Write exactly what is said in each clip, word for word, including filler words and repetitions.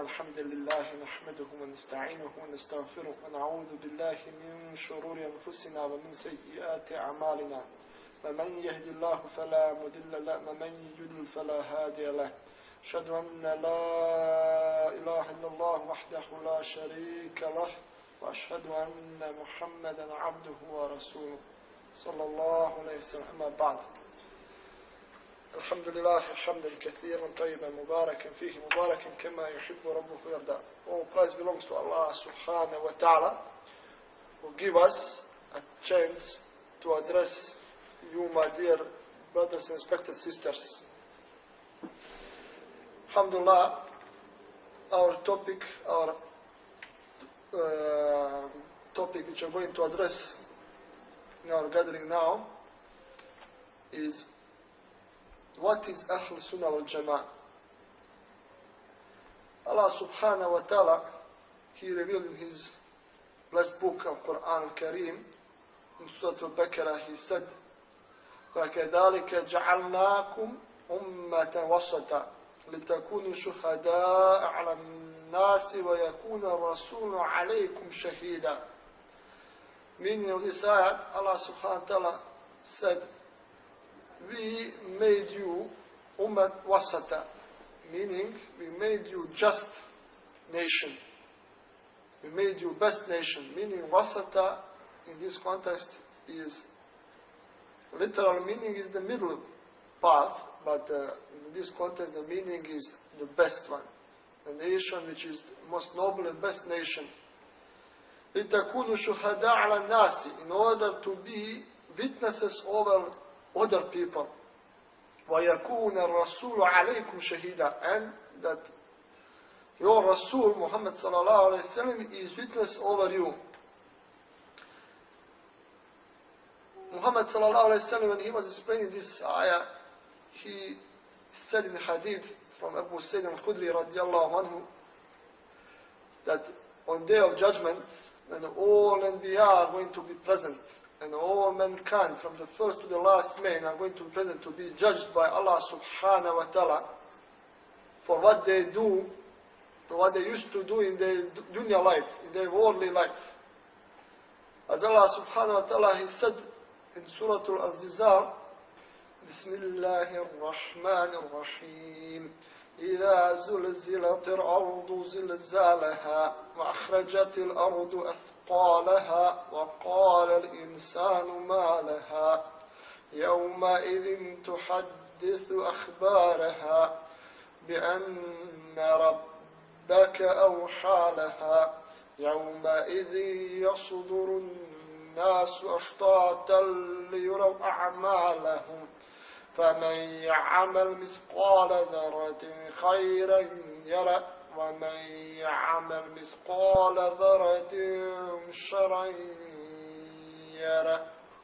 الحمد لله نحمده ونستعينه ونستغفره ونعوذ بالله من شرور أنفسنا ومن سيئات أعمالنا ومن يهد الله فلا مضل له ومن يضلل فلا هادي له أشهد أن لا إله إلا الله وحده لا شريك له وأشهد أن محمدا عبده ورسوله صلى الله عليه وسلم. أما بعد، الحمد لله حمدا كثيرا طيبا مباركا فيه مباركا كما يحب ربه ويرضى. All praise belongs to Allah subhanahu wa ta'ala, who give us a chance to address you, my dear brothers and respected sisters. Alhamdulillah, our topic, our uh, topic which I'm going to address in our gathering now is what is Ahl-us-Sunnah Wel Jemaah. Allah subhanahu wa ta'ala, He revealed in His blessed book of Qur'an al-Kareem, in Surah Al-Baqarah, He said, فَكَذَلِكَ جَعَلْنَاكُمْ أُمَّةً وَسَطًا لِتَكُونُوا شُهَدَاءَ عَلَى النَّاسِ وَيَكُونَ الرَّسُولُ عَلَيْكُمْ شَهِيدًا. Meaning of this ayat, Allah subhanahu wa ta'ala said, we made you ummat wasata, meaning we made you just nation. We made you best nation, meaning wasata in this context is, literal meaning is the middle path, but uh, in this context the meaning is the best one, the nation which is the most noble and best nation. لِتَكُونُوا شُهَدَاءَ عَلَى النَّاسِ, in order to be witnesses over other people. وَيَكُونَ الرَّسُولُ عَلَيْكُمْ شَهِيدًا, and that your Rasul Muhammad sallallahu alayhi wa sallam is witness over you. Muhammad sallallahu alayhi wa sallam, when he was explaining this ayah, he said in hadith from Abu Sayyid Al-Qadr radiallahu anhu that on day of judgment, when all Anbiya are going to be present, and all mankind from the first to the last man are going to be present to be judged by Allah subhanahu wa ta'ala for what they do, what they used to do in their dunya life, in their worldly life. As Allah subhanahu wa ta'ala, He said in Surah Al-Zilzal, Bismillahir Rahmanir Rahim, إذا زلزلت الأرض زلزالها وأخرجت الأرض أثقالها وقال الإنسان ما لها يومئذ تحدث أخبارها بأن ربك أوحى لها يومئذ يصدر الناس أشتاتا ليروا أعمالهم فمن يعمل مثقال ذرة خيرا يره ومن يعمل مثقال ذرة شرا يره.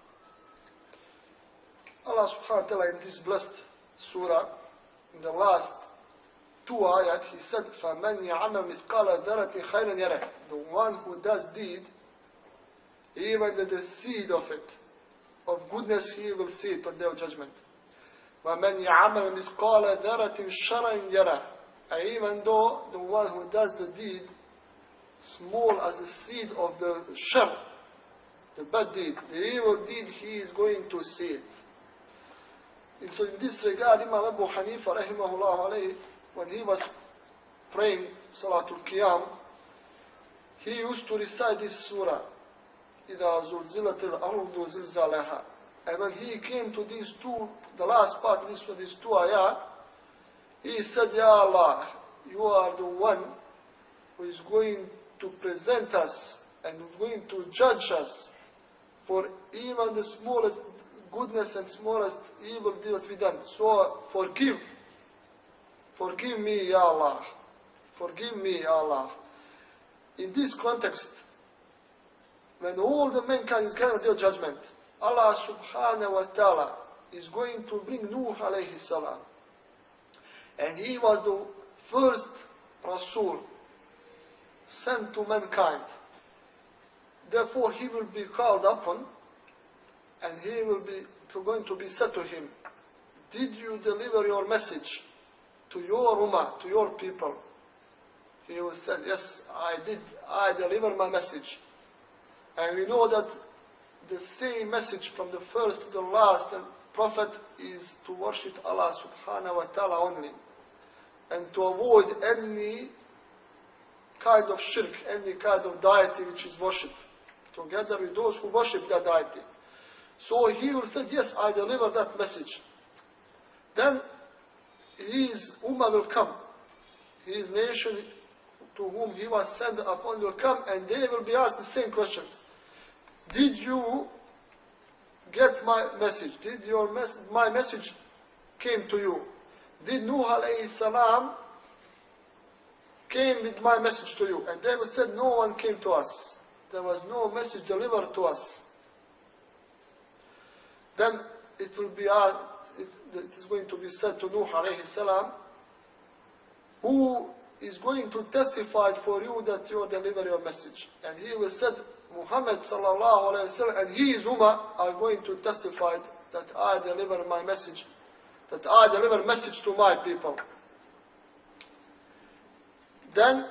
Allah subhanahu wa ta'ala in this blessed surah, in the last two ayat, He said, فَمَنْ يَعَمَلْ مِثْقَالَ ذَرَةٍ خَيْرًا يَرَهُ, the one who does deed, even the seed of it, of goodness, he will see it on the day of judgment. وَمَنْ يَعَمَلْ مِثْقَالَ ذَرَةٍ شَرًا يَرَهُ, even though the one who does the deed small as the seed of the shar, the bad deed, the evil deed, he is going to see it. And so in this regard, Imam Abu Hanifa rahimahullah alayhi, when he was praying Salatul Qiyam, he used to recite this surah, إِذَا زُلْزِلَتِ الْأَرْضُ زِلْزَالَهَا. And when he came to these two, the last part of this, these two ayat, he said, Ya Allah, you are the one who is going to present us and going to judge us for even the smallest goodness and smallest evil deed that we done. So forgive. Forgive me, Ya Allah. Forgive me, Ya Allah. In this context, when all the mankind is going to do judgment, Allah subhanahu wa ta'ala is going to bring Nuh alayhi salam. And he was the first Rasul sent to mankind. Therefore, he will be called upon, and he will be going to be said to him, did you deliver your message to your ummah, to your people? he will say, yes, I did, I delivered my message. And we know that the same message from the first to the last prophet is to worship Allah subhanahu wa ta'ala only. And to avoid any kind of shirk, any kind of deity which is worship, together with those who worship that deity. So he will say, yes, I delivered that message. Then his ummah will come, his nation to whom he was sent upon will come, and they will be asked the same questions. Did you get my message? Did your mes my message came to you? Did Nuh alayhi salam came with my message to you? And they will say, no one came to us. There was no message delivered to us. Then it will be asked, it, it is going to be said to Nuh alayhi salam, who is going to testify for you that you deliver your message? And he will say, Muhammad sallallahu alayhi wa sallam and his ummah are going to testify that I deliver my message, that I deliver message to my people. Then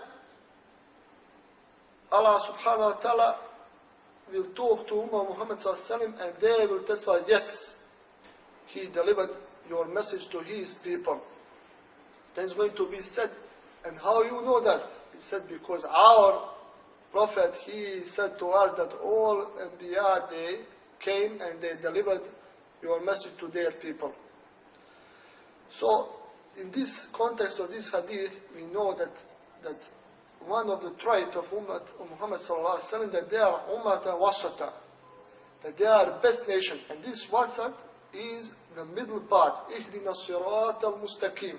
Allah subhanahu wa ta'ala will talk to Ummah Muhammad sallallahu alayhi wa sallam, and they will testify, yes, he delivered your message to his people. Then it's going to be said, and how you know that? He said, because our Prophet, he said to us that all Anbiya, they came and they delivered your message to their people. So, in this context of this hadith, we know that that one of the traits of Ummah of Muhammad sallallahu alaihi wasallam, that they are Ummah wasata, that they are best nation, and this wasat is the middle part. Ihdina sirat al-mustaqim.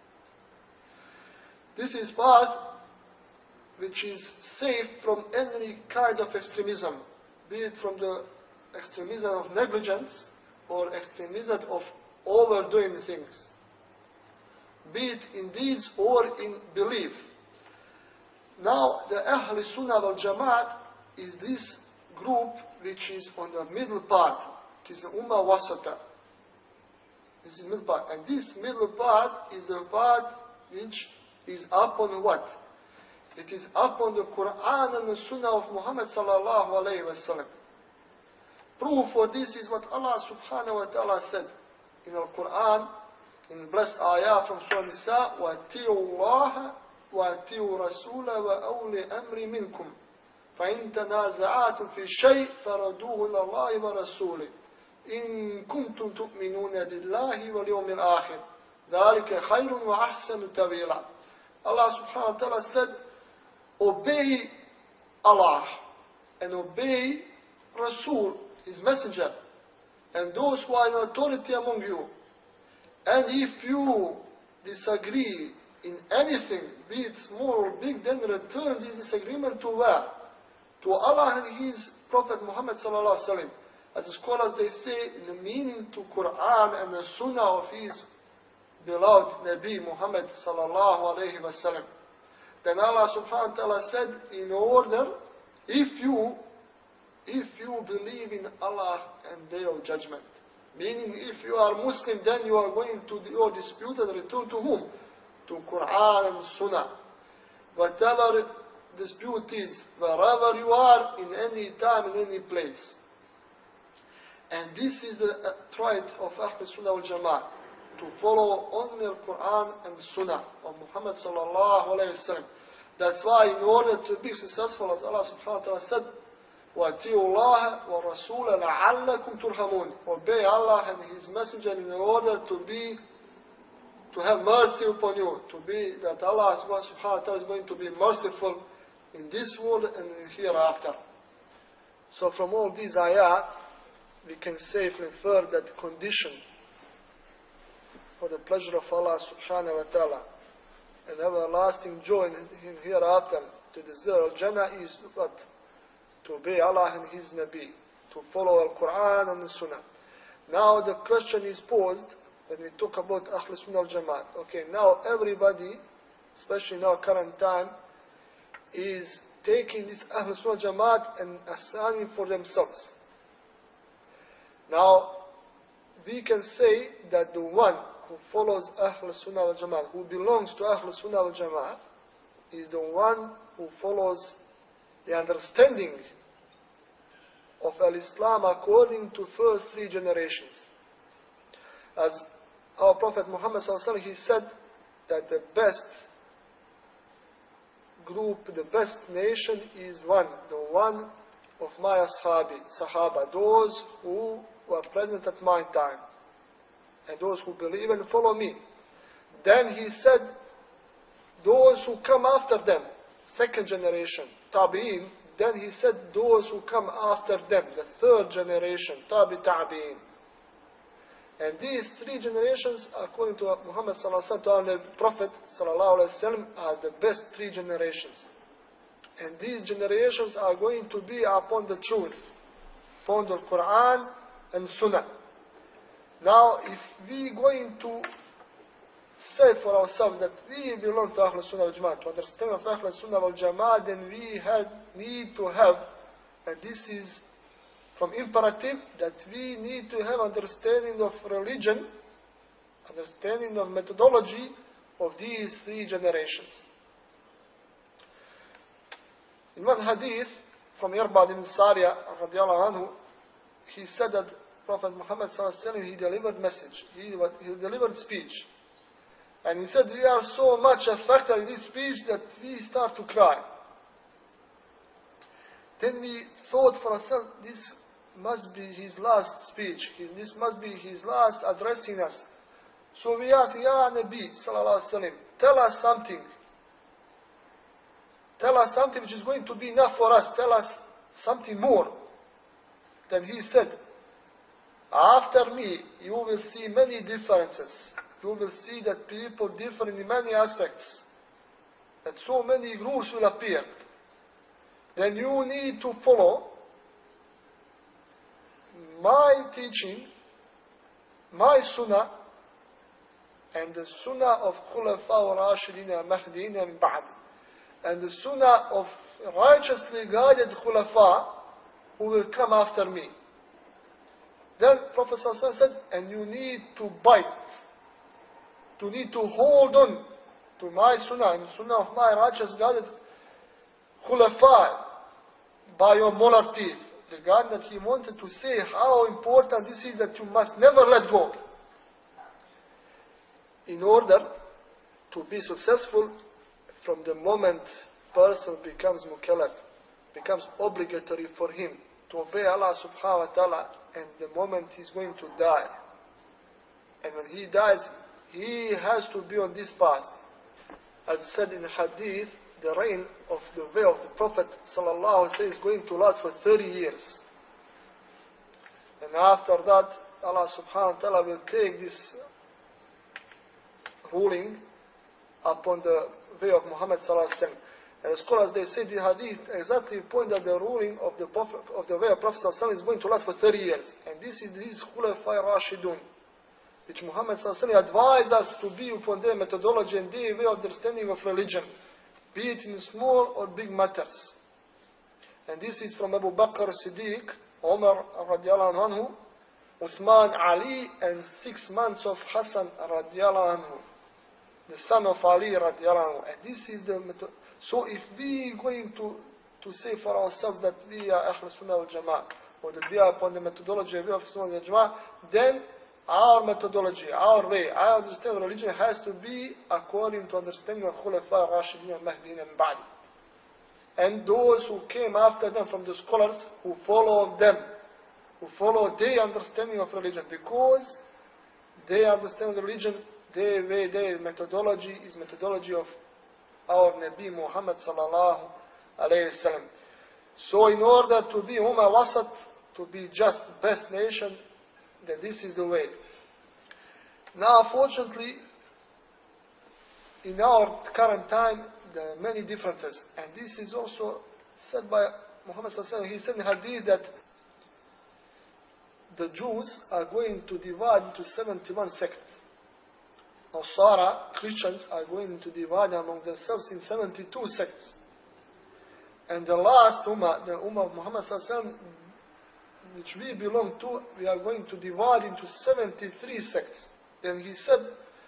This is path which is safe from any kind of extremism, be it from the extremism of negligence or extremism of overdoing things, be it in deeds or in belief. Now, the Ahl-us-Sunnah Wel Jemaah is this group which is on the middle part. It is the Ummah Wasata. This is middle part. And this middle part is the part which is upon what? It is upon the Qur'an and the Sunnah of Muhammad sallallahu alayhi wa sallam. Proof for this is what Allah subhanahu wa ta'ala said in Al-Qur'an, in the blessed ayah from Surah Nisa, وَاتِّعُوا اللَّهَ وَاتِّعُوا رَسُولَ وَأَوْلِ أَمْرِ مِنْكُمْ فَإِنْ تَنَازَعَاتُمْ فِي شَيْءٍ فَرَدُوهُ إِلَى اللَّهِ وَرَسُولِهِ إِن كُنتُمْ تُؤْمِنُونَ بِاللَّهِ وَالْيَوْمِ الْآخِرِ ذَلِكَ خَيْرٌ وَأَحْسَنُ تَأْوِيلًا. Allah subhanahu wa ta'ala said, obey Allah and obey Rasul, his messenger, and those who are in authority among you. And if you disagree in anything, be it small or big, then return this disagreement to where? To Allah and his Prophet Muhammad sallallahu alaihi wasallam. As the scholars they say, the meaning to Qur'an and the Sunnah of his beloved Nabi Muhammad sallallahu alaihi wasallam. Then Allah subhanahu wa ta'ala said, in order, if you, if you believe in Allah and Day of Judgment, meaning if you are Muslim, then you are going to your dispute and return to whom? To Qur'an and Sunnah. Whatever dispute is, wherever you are, in any time, in any place. And this is the uh, trait of Ahl-us-Sunnah Wel Jemaah, to follow only the Qur'an and the Sunnah of Muhammad sallallahu alayhi wa sallam. That's why in order to be successful, as Allah subhanahu wa ta'ala said, وَاتِّعُوا اللَّهَ وَالرَّسُولَ لَعَلَّكُمْ تُرْحَمُونَ. Obey Allah and His Messenger in order to be, to have mercy upon you, to be, that Allah subhanahu wa ta'ala is going to be merciful in this world and hereafter. So from all these ayat, we can safely infer that condition for the pleasure of Allah subhanahu wa ta'ala and everlasting joy in, in hereafter, to deserve Jannah, is what? To obey Allah and His Nabi, to follow Al-Qur'an and the Sunnah. Now the question is posed when we talk about Ahl-us-Sunnah Wel Jemaah. Okay, now everybody, especially in our current time, is taking this Ahl-us-Sunnah Wel Jemaah and assigning for themselves. Now, we can say that the one who follows Ahl-us-Sunnah Wel Jemaah, who belongs to Ahl-us-Sunnah Wel Jemaah, is the one who follows the understanding of Al-Islam according to first three generations. As our Prophet Muhammad sallallahu alaihi wasallam, he said that the best group, the best nation is one, the one of my Ashabi, Sahaba, those who were present at my time, and those who believe and follow me. Then he said, those who come after them, second generation, Tabi'in. Then he said, those who come after them, the third generation, Tabi Tabi'in. And these three generations, according to Muhammad sallallahu alaihi wasallam, the Prophet sallallahu alaihi wasallam, are the best three generations. And these generations are going to be upon the truth, upon the Qur'an and Sunnah. Now, if we going to say for ourselves that we belong to Ahlus-Sunnah Wel Jemaah, to understand of Ahl-us-Sunnah Wel Jemaah, then we have, need to have, and this is from imperative, that we need to have understanding of religion, understanding of methodology of these three generations. In one hadith from Irbad ibn Sariya radiallahu anhu, he said that Prophet Muhammad sallallahu alaihi wasallam, he delivered message, he, he delivered speech. And he said, we are so much affected by this speech that we start to cry. Then we thought for ourselves, this must be his last speech. His, this must be his last addressing us. So we asked, Ya Nabi sallallahu alaihi wasallam, tell us something. Tell us something which is going to be enough for us. Tell us something more. Then he said, after me, you will see many differences. You will see that people differ in many aspects. That so many groups will appear. Then you need to follow my teaching, my Sunnah, and the Sunnah of Khulafa al-Rashidin al-Mahdiin min ba'd, and the Sunnah of righteously guided Khulafa who will come after me. Then Prophet sallallahu alaihi wasallam said, and you need to bite, to need to hold on to my Sunnah and Sunnah of my righteous guided Khulafa by your molar teeth. Regarding that, he wanted to say how important this is, that you must never let go. In order to be successful, from the moment person becomes mukallaf, becomes obligatory for him to obey Allah subhanahu wa ta'ala, and the moment he's going to die. And when he dies, he has to be on this path. As said in the hadith, the reign of the way of the Prophet sallallahu alaihi wasallam is going to last for thirty years. And after that, Allah subhanahu wa ta'ala will take this ruling upon the way of Muhammad sallallahu alaihi wasallam. And the scholars, they say the hadith exactly point that the ruling of the Prophet, of the way of Prophet sallallahu alaihi wasallam is going to last for thirty years. And this is these Khulafa Rashidun, which Muhammad sallallahu alaihi wasallam advised us to be upon their methodology and their way of understanding of religion, be it in small or big matters. And this is from Abu Bakr Siddiq, Umar radiallahu anhu, Uthman, Ali, and six months of Hassan radiallahu anhu, the son of Ali radiallahu anhu. And this is the method. So if we are going to, to say for ourselves that we are Ahl-us-Sunnah Wel Jemaah, or that we are upon the methodology of Ahl-us-Sunnah Wel Jemaah, then our methodology, our way, our understanding of religion has to be according to understanding of Khulafa al-Rashidin al-Mahdiin min ba'd, and those who came after them from the scholars who follow them, who follow their understanding of religion, because they understand the religion, their way, their methodology is methodology of our Nabi Muhammad sallallahu alayhi wasallam. So in order to be Ummah Wasat, to be just best nation, that this is the way. Now, fortunately, in our current time, there are many differences. And this is also said by Muhammad sallallahu alaihi wasallam. He said in hadith that the Jews are going to divide into seventy-one sects. Nasara, Christians, are going to divide among themselves in seventy-two sects. And the last Ummah, the Ummah of Muhammad sallallahu alaihi wasallam, which we belong to, we are going to divide into seventy-three sects. Then he said,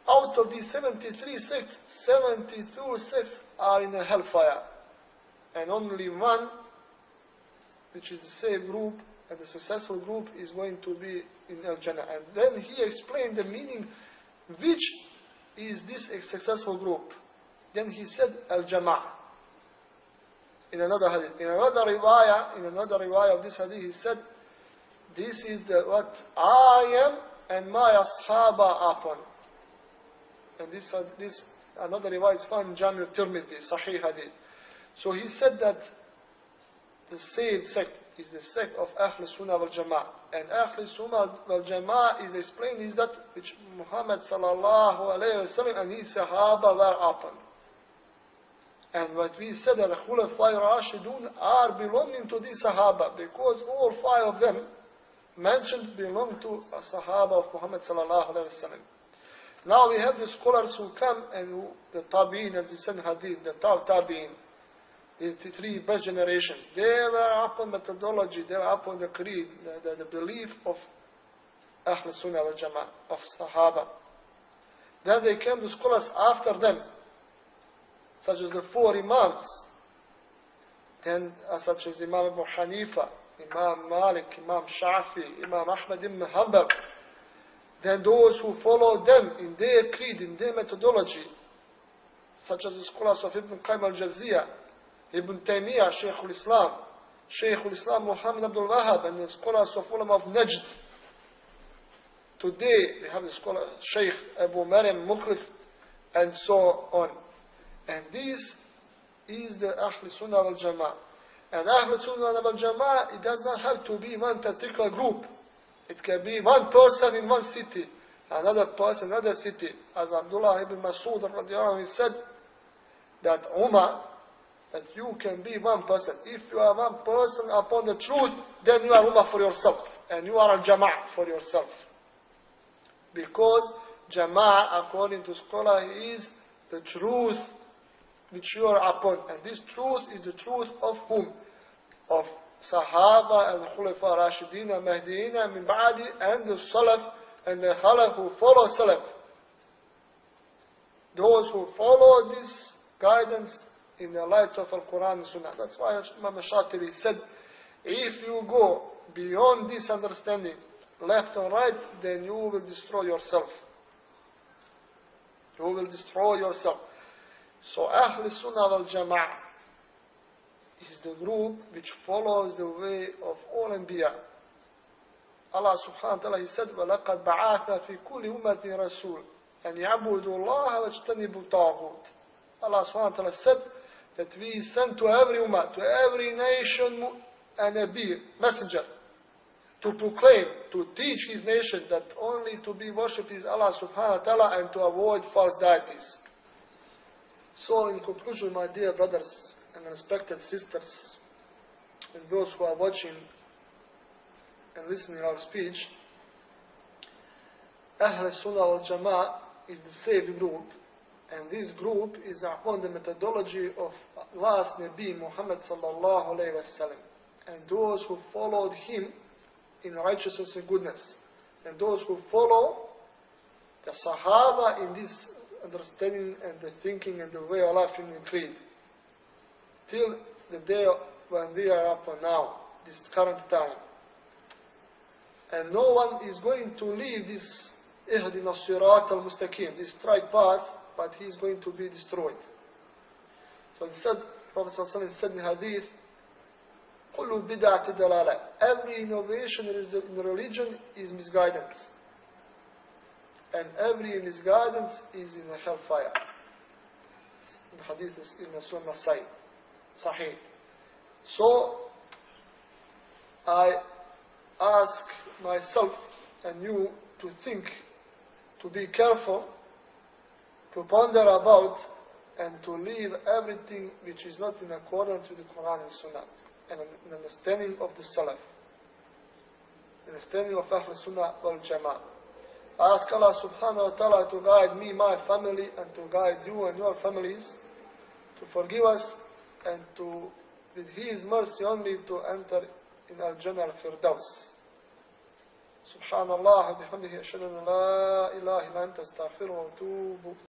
out of these seventy-three sects, seventy-two sects are in a hellfire. And only one, which is the same group, and the successful group, is going to be in Al-Jannah. And then he explained the meaning, which is this successful group. Then he said Al-Jamaah. In another hadith. In another riwayah, in another riwayah of this hadith, he said, this is the what I am and my As-Sahabah upon. And this, uh, this another riwayah is found in Jahmiyyah Tirmidhi, Sahih hadith. So he said that the same sect is the sect of Ahl-us-Sunnah Wel Jemaah. And Ahl-us-Sunnah Wel Jemaah is explained is that which Muhammad sallallahu alayhi wa sallam and his Sahaba were upon. And what we said that the Khulafai Rashidun are belonging to these Sahaba, because all five of them mentioned belong to a Sahaba of Muhammad sallallahu alayhi wa sallam. Now we have the scholars who come and who, the Tabi'in, as they said in Hadith, the Tabi'in, the three best generations, they were upon methodology, they were upon the creed, the, the, the belief of Ahl-us-Sunnah Wel Jemaah, of Sahaba. Then they came the scholars after them, such as the four Imams, then uh, such as Imam Abu Hanifa, Imam Malik, Imam Shafi, Imam Ahmad ibn Hanbal. Then those who follow them in their creed, in their methodology, such as the scholars of Ibn Qayyim al-Jawziyah, Ibn Taymiyyah, Shaykh al-Islam, Shaykh al-Islam Muhammad Abdul Wahhab, and the scholars of ulama of Najd. Today, we have the scholar Shaykh Abu Maryam Muqrif, and so on. And this is the Ahl-us-Sunnah Wel Jemaah. And Ahl-us-Sunnah Wel Jemaah, it does not have to be one particular group. It can be one person in one city, another person in another city. As Abdullah ibn Mas'ud radiallahu anhu said, that Ummah, that you can be one person. If you are one person upon the truth, then you are Ummah for yourself. And you are a Jamaah for yourself. Because Jamaah, according to scholar, is the truth which you are upon. And this truth is the truth of whom? Of Sahaba and Khulafa Rashidin and Mahdiin and Min Ba'di and the Salaf and the Khalaf who follow Salaf. Those who follow this guidance in the light of Al-Qur'an and Sunnah. That's why Imam Shatibi said, if you go beyond this understanding, left and right, then you will destroy yourself. You will destroy yourself. So Ahl-us-Sunnah Wel Jemaah is the group which follows the way of all Ambiya. Allah subhanahu wa ta'ala, He said, وَلَقَدْ بَعَاثَ فِي كُلِّ أُمَّةٍ رَسُولٍ أَنْ يَعْبُدُوا اللَّهَ وَاجْتَنِبُوا الطَّاغُوتَ. Allah subhanahu wa ta'ala said that we sent to every ummah, to every nation, a Nabi, messenger, to proclaim, to teach his nation that only to be worshipped is Allah subhanahu wa ta'ala and to avoid false deities. So in conclusion, my dear brothers and respected sisters, and those who are watching and listening to our speech, Ahl-us-Sunnah Wel Jemaah is the same group, and this group is upon the methodology of last Nabi Muhammad sallallahu alayhi wa sallam, and those who followed him in righteousness and goodness, and those who follow the Sahaba in this understanding and the thinking and the way of life in the creed, till the day when we are up now, this current time. And no one is going to leave this Ihdina as-Sirat al-Mustaqim, this straight path, but he is going to be destroyed. So he said, Prophet sallallahu alaihi wasallam said in Hadith, كُلُّ بِدْعَةِ دَلَالَةٍ. Every innovation in religion is misguidance. And every misguidance is in the hellfire. The Hadith is in the Sunnah side. Sahih. So, I ask myself and you to think, to be careful, to ponder about, and to leave everything which is not in accordance with the Qur'an and Sunnah, and an understanding of the Salaf, understanding of Ahl-us-Sunnah Wel Jemaah. I ask Allah subhanahu wa ta'ala to guide me, my family, and to guide you and your families, to forgive us, and to, with His mercy only, to enter in Al-Jannah Al-Firdaus. Subhanallah, bihamdihi, ashhadu an la ilaha illa anta, astaghfiruka wa atubu